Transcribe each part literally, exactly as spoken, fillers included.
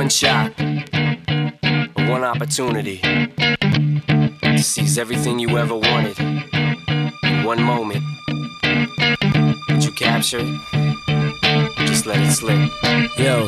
shot, one opportunity to seize everything you ever wanted in one moment. Did you capture it? Just let it slip. Yo.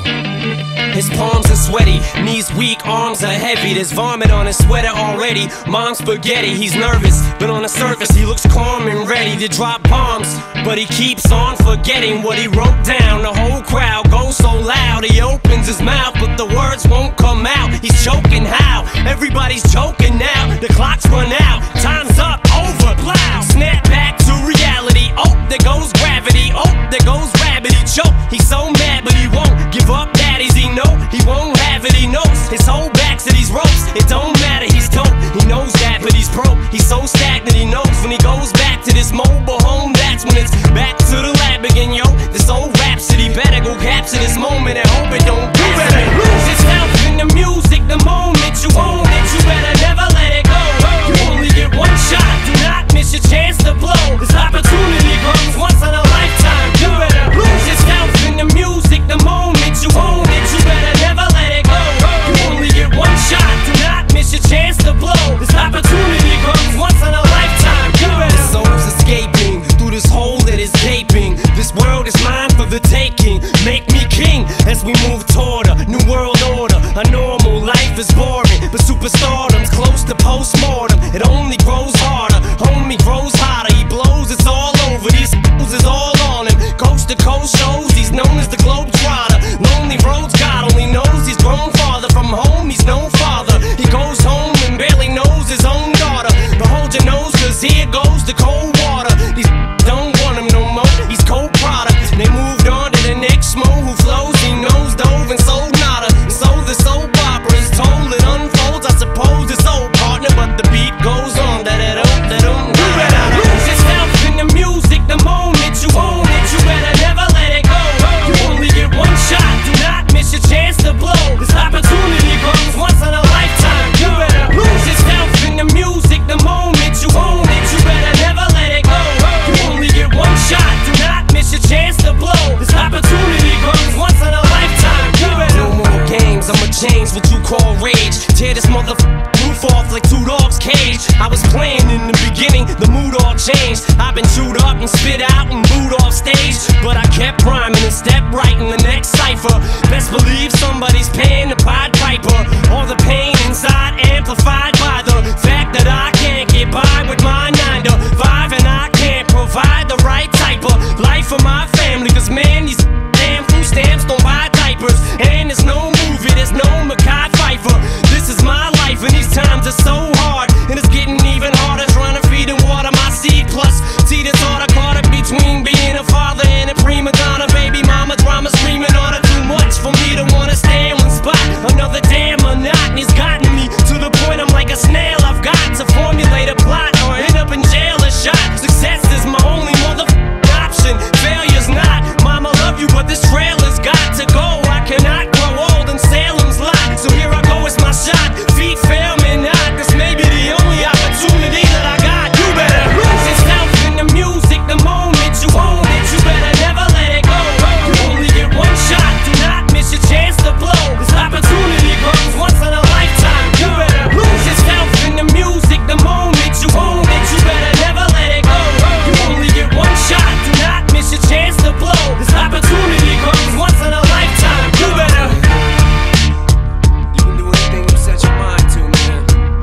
His palms are sweaty, knees weak, arms are heavy. There's vomit on his sweater already. Mom's spaghetti, he's nervous, but on the surface he looks calm and ready to drop bombs. But he keeps on forgetting what he wrote down. The whole crowd goes so loud, he opens his mouth, but the words won't come out. He's choking how? Everybody's choking now. The clock's run out, time's up, over, plow. Snap back to reality, oh, there goes gravity. Oh, there goes rabbit, he choke. He's so mad, but he won't give up. Daddies, he know he won't have it, he knows his whole back's to these ropes. It don't matter, he's dope, he knows that, but he's broke. He's so stagnant, he knows when he goes back to this mobile home, that's when it's back to the lab again, yo. This old rhapsody better go capture this moment and hope it don't pass. You better lose yourself in the music the moment you own it. You better never let it go. You only get one shot, do not miss your chance to blow. This opportunity comes once in a lifetime. You better lose yourself in the music the moment you own it. You better never let it go. You only get one shot, do not miss your chance to blow. This opportunity comes once in a lifetime. You better. The soul's escaping through this hole that is gaping. This world is mine for the taking. Make me king as we move toward a new world order. A normal life is boring, but superstardom's close to postmortem. It only grows harder, homie grows hotter. He blows, it's all over. These fools is all on him. Coast to coast shows, he's known as the Globetrotter. Lonely roads, God only knows he's grown farther from home. He's no father. He goes home and barely knows his own daughter. But hold your nose, cause here goes the cold water. These don't want him no more. He's cold product. They moved on to the next mo who flows. He knows dove and sold nada. And so the soap opera is told. It unfolds. I suppose it's old partner, but the beat goes on. Da da da da da. You better lose yourself in the music the moment you own it. You better never let it go. You only get one shot. Do not miss your chance to blow. This opportunity comes once in a lifetime. You better lose yourself in the music the moment you own it. You better never let it go. You only get one shot. Do not miss your chance to blow. This opportunity comes once in a lifetime. You better. No more games. I'ma change what you call rage. Tear this motherfucker roof off like two dogs' cage. I was playing in the beginning, the mood all changed. I've been chewed up and spit out and booed off stage, but I kept rhyming and stepped right in the next cipher. Best believe somebody's paying the Pied Piper. All the pain inside amplified by the fact that I can't get by with my nine to five, and I can't provide the right type of life for my family. Cause man, these damn food stamps don't buy diapers, and there's no movie, there's no Mackay Pfeiffer. This is my life, and these times are so hard, and it's getting even harder trying to feed and water my seed. Plus, see this order caught up between being a father and a prima donna. Baby mama drama screaming on her. Too much for me to wanna stay in one spot. Another damn monotony's gotten me to the point I'm like a snail. I've got to formulate a plot or end up in jail or shot. Success is my only motherfucking option. Failure's not. Mama love you, but this trailer's got to go. I cannot grow old in Salem's lot. So here I go, it's my shot. Feet fail me not. This may be the only opportunity that I got. You better lose yourself in the music the moment you own it. You better never let it go. You only get one shot. Do not miss your chance to blow. This opportunity comes once in a lifetime. You better lose yourself in the music the moment you own it. You better never let it go. You only get one shot. Do not miss your chance to blow. This opportunity comes once in a lifetime. You better. You can do anything you set your mind to, man.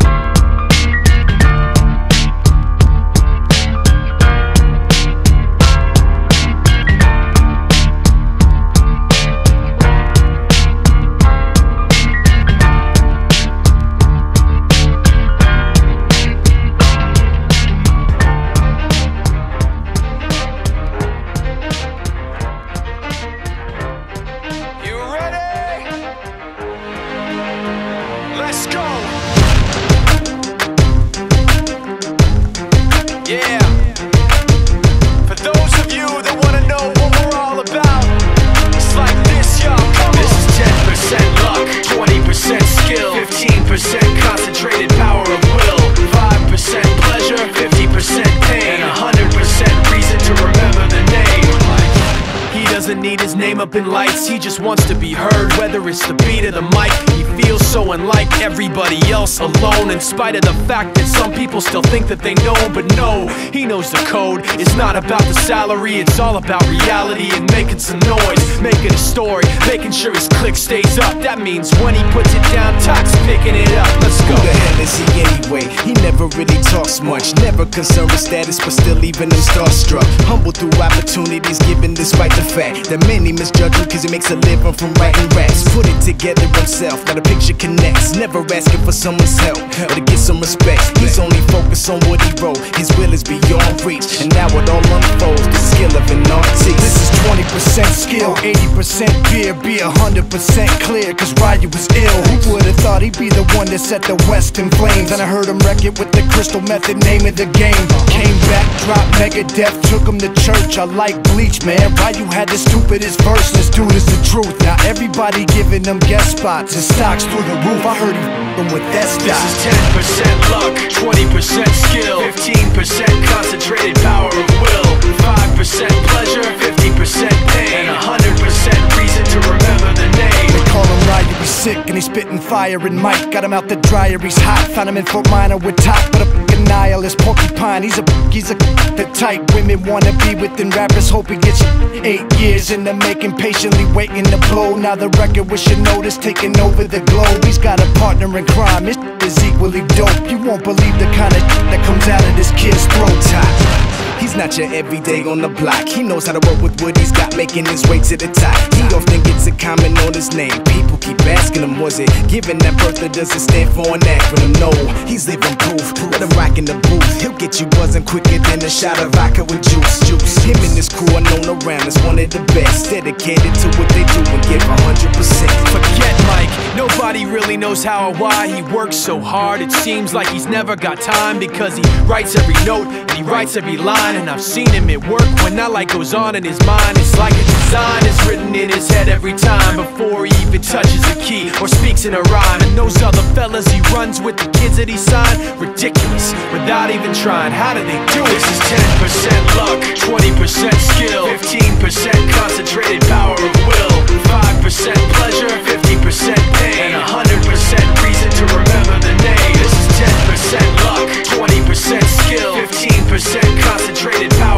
You ready? Let's go. Yeah. For those of you that wanna know what we're all about, it's like this, y'all. Come on. This is ten percent luck, twenty percent skill, fifteen percent concentrated power of will, five percent pleasure, fifty percent pain, and one hundred percent reason to remember the name. He doesn't doesn't need his name up in lights, he just wants to be heard, whether it's the beat of the mic. He feels so unlike everybody else, alone, in spite of the fact that some people still think that they know him. But no, he knows the code. It's not about the salary, it's all about reality and making some noise, making a story, making sure his click stays up. That means when he puts it down, Tox picking it up. Let's go. Who the hell is he anyway? He never really talks much, never concerned with status, but still leaving him starstruck. Humble through opportunities given despite the fact that many misjudge him cause he makes a living from writing raps. Put it together himself, now the picture connects, never asking for someone's help or to get some respect. He's only focused on what he wrote, his will is beyond reach, and now it all unfolds, the skill of an artist. This is twenty percent skill, eighty percent fear, be one hundred percent clear, cause Ryu was ill. Who would've thought he'd be the one that set the West in flames? And I heard him wreck it with the Crystal Method, name of the game. Came back, dropped Megadeth, took him to church. I like Bleach, man. Ryu had the stupidest verse, this dude is the truth. Now everybody giving them guest spots and stocks through the roof. I heard he f***ing with that stock. This is ten percent luck, twenty percent skill, fifteen percent concentrated power of will, five percent pleasure, fifty percent pain, and one hundred percent reason to remember the name. They call him Ryu, he's sick and he's spitting fire. And Mike got him out the dryer, he's hot. Found him in Fort Minor with top, but a f***ing nihilist porcupine. He's a he's a the type women wanna be within rappers. Hope he gets eight years in the making, patiently waiting to blow. Now the record with your notice taking over the globe. He's got a partner in crime, his is equally dope. You won't believe the kind of that comes out of this kid's throat. Top. He's not your everyday on the block. He knows how to work with what he's got, making his way to the top. He often gets a comment on his name. People keep asking him, was it given that birth or does it stand for an acronym? No, he's living proof. Let him rock in the booth. He'll get you buzzing quicker than a shot of vodka with juice. Juice. Him and his crew are known around as one of the best, dedicated to what they do and give one hundred percent. Forget Mike, nobody really knows how or why he works so hard. It seems like he's never got time because he writes every note and he writes every line. And I've seen him at work when that light goes on in his mind. It's like a design is written in his head every time before he even touches a key or speaks in a rhyme. And those other fellas he runs with, the kids that he signed, ridiculous, without even trying. How do they do it? This is ten percent luck, twenty percent skill, fifteen percent concentrated power of will, five percent pleasure, fifty percent pain, and one hundred percent reason to remember the name. This is ten percent luck, twenty percent skill, fifteen percent concentrated power